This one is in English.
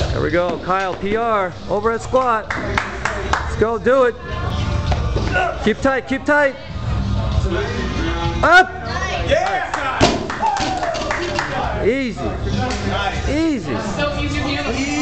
There we go, Kyle, PR, overhead squat. Let's go, do it. Keep tight, keep tight. Up! Yeah! Easy. Easy. So easy.